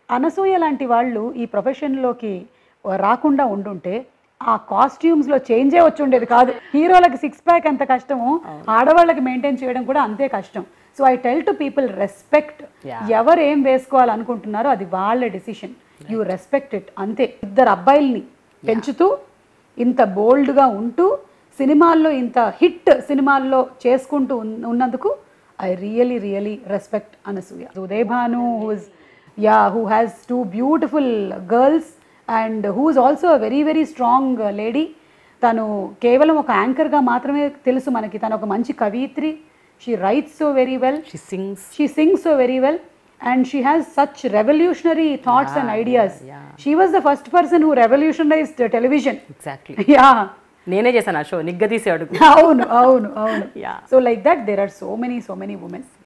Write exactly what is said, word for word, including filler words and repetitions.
అనసూయ లాంటి వాళ్ళు ఈ ప్రొఫెషన్లోకి రాకుండా ఉండుంటే ఆ కాస్ట్యూమ్స్లో చేంజే వచ్చి ఉండేది కాదు. హీరోలకి సిక్స్ ప్యాక్ ఎంత కష్టమో ఆడవాళ్ళకి మెయింటైన్ చేయడం కూడా అంతే కష్టం. So I tell to people, respect. ఎవరు ఏం వేసుకోవాలనుకుంటున్నారో అది వాళ్ళ డెసిషన్, యూ రెస్పెక్ట్ ఇట్ అంతే. ఇద్దరు అబ్బాయిల్ని పెంచుతూ ఇంత బోల్డ్గా ఉంటూ సినిమాల్లో ఇంత హిట్ సినిమాల్లో చేసుకుంటూ ఉన్నందుకు I really really respect Anasuya. Uday Bhanu, who is ya who has two beautiful girls and who is also a very very strong lady. తను కేవలం ఒక యాంకర్గా మాత్రమే తెలుసు మనకి, తను ఒక మంచి కవయిత్రి. She writes so very well. She sings. She sings so very well. And she has such revolutionary thoughts yeah, and ideas. Yeah, yeah. She was the first person who revolutionized uh, television. Exactly. Yeah. నేనే చేశాను ఆ show నిగ్గదీసి అడుగు. అవును అవును అవును. Yeah. So like that there are so many so many women.